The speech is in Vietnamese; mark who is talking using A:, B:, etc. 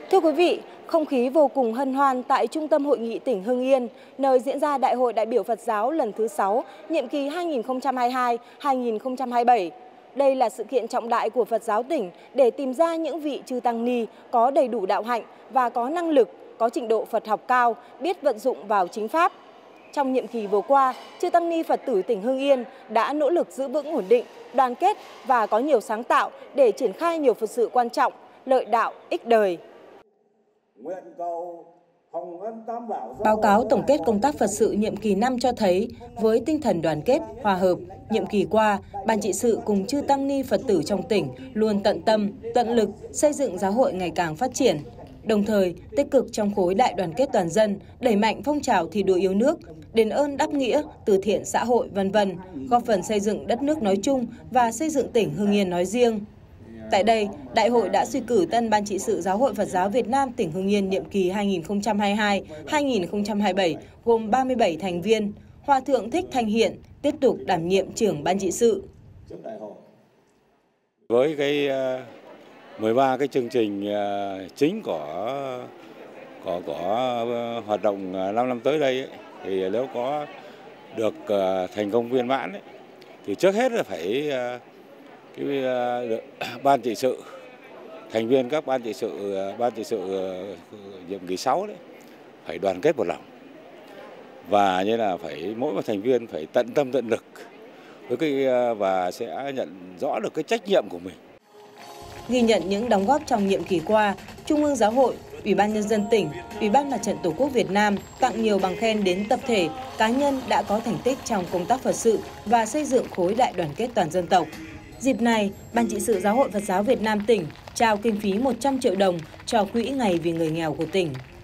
A: Thưa quý vị, không khí vô cùng hân hoan tại Trung tâm Hội nghị tỉnh Hưng Yên, nơi diễn ra Đại hội đại biểu Phật giáo lần thứ 6, nhiệm kỳ 2022-2027. Đây là sự kiện trọng đại của Phật giáo tỉnh để tìm ra những vị chư tăng ni có đầy đủ đạo hạnh và có năng lực, có trình độ Phật học cao, biết vận dụng vào chính pháp. Trong nhiệm kỳ vừa qua, chư tăng ni Phật tử tỉnh Hưng Yên đã nỗ lực giữ vững ổn định, đoàn kết và có nhiều sáng tạo để triển khai nhiều Phật sự quan trọng, lợi đạo, ích đời. Báo cáo tổng kết công tác Phật sự nhiệm kỳ 5 cho thấy, với tinh thần đoàn kết, hòa hợp, nhiệm kỳ qua, Ban trị sự cùng chư tăng ni Phật tử trong tỉnh luôn tận tâm, tận lực xây dựng giáo hội ngày càng phát triển. Đồng thời, tích cực trong khối đại đoàn kết toàn dân, đẩy mạnh phong trào thi đua yêu nước, đền ơn đáp nghĩa, từ thiện xã hội, v.v., góp phần xây dựng đất nước nói chung và xây dựng tỉnh Hưng Yên nói riêng. Tại đây, Đại hội đã suy cử tân Ban trị sự Giáo hội Phật giáo Việt Nam tỉnh Hưng Yên nhiệm kỳ 2022-2027 gồm 37 thành viên. Hòa thượng Thích Thanh Hiện tiếp tục đảm nhiệm trưởng Ban trị sự.
B: Với cái 13 cái chương trình chính của hoạt động 5 năm tới đây ấy, thì nếu có được thành công viên mãn ấy, thì trước hết là phải Ban trị sự, thành viên các ban trị sự nhiệm kỳ 6 đấy phải đoàn kết một lòng, và như là phải mỗi một thành viên phải tận tâm tận lực với và sẽ nhận rõ được cái trách nhiệm của mình.
A: Ghi nhận những đóng góp trong nhiệm kỳ qua, Trung ương Giáo hội, Ủy ban Nhân dân tỉnh, Ủy ban Mặt trận Tổ quốc Việt Nam tặng nhiều bằng khen đến tập thể, cá nhân đã có thành tích trong công tác Phật sự và xây dựng khối đại đoàn kết toàn dân tộc. Dịp này, Ban trị sự Giáo hội Phật giáo Việt Nam tỉnh trao kinh phí 100 triệu đồng cho Quỹ Ngày vì người nghèo của tỉnh.